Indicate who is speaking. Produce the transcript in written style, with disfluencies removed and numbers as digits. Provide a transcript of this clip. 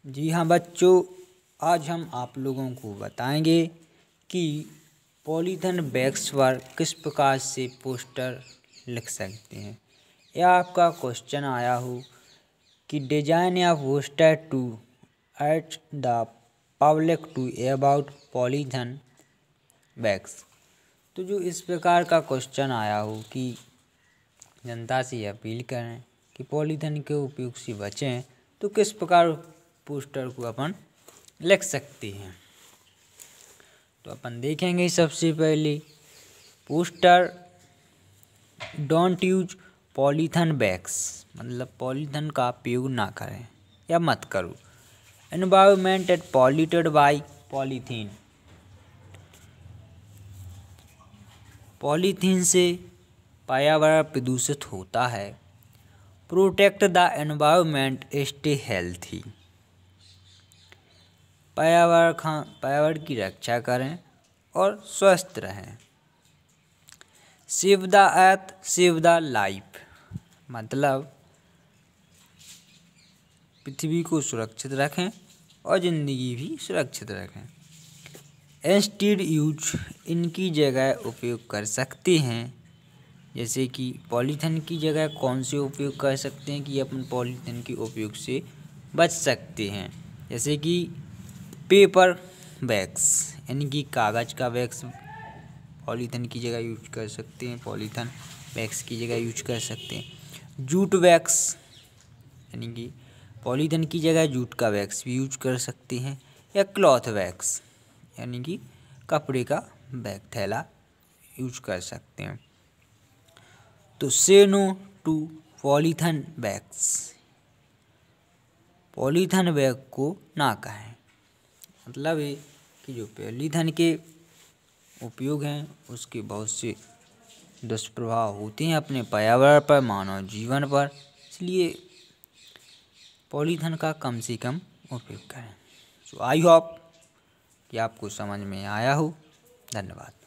Speaker 1: जी हाँ बच्चों, आज हम आप लोगों को बताएंगे कि पॉलीथिन बैग्स पर किस प्रकार से पोस्टर लिख सकते हैं। यह आपका क्वेश्चन आया हो कि डिजाइन या poster to at the public to about polythene bags. तो जो इस प्रकार का क्वेश्चन आया हो कि जनता से अपील करें कि पॉलीथिन के उपयोग से बचें, तो किस प्रकार पोस्टर को अपन लिख सकते हैं। तो अपन देखेंगे सबसे पहले poster don't use polythene bags, मतलब पॉलीथिन का उपयोग ना करें या मत करो। Environment is polluted by polythene, polythene से पर्यावरण प्रदूषित होता है। Protect the environment, stay healthy, पर्यावरण की रक्षा करें और स्वस्थ रहें। Save the earth, save the life, मतलब पृथ्वी को सुरक्षित रखें और ज़िंदगी भी सुरक्षित रखें। इंस्टेड यूज, इनकी जगह उपयोग कर सकते हैं। जैसे कि पॉलीथिन की जगह कौन से उपयोग कर सकते हैं कि अपन पॉलीथिन के उपयोग से बच सकते हैं। जैसे कि पेपर बैग्स, यानी कि कागज़ का बैग्स पॉलीथिन की जगह यूज कर सकते हैं, पॉलीथिन बैग्स की जगह यूज कर सकते हैं। जूट बैग्स, यानी कि पॉलीथिन की जगह जूट का बैग्स भी यूज कर सकते हैं। या क्लॉथ बैग्स, यानी कि कपड़े का बैग थैला यूज कर सकते हैं। तो say no to polythene bags, polythene bag को ना कहें। मतलब है कि जो पॉलीथिन के उपयोग हैं उसके बहुत से दुष्प्रभाव होते हैं अपने पर्यावरण पर, मानव जीवन पर, इसलिए पॉलीथिन का कम से कम उपयोग करें। सो आई होप कि आपको समझ में आया हो। धन्यवाद।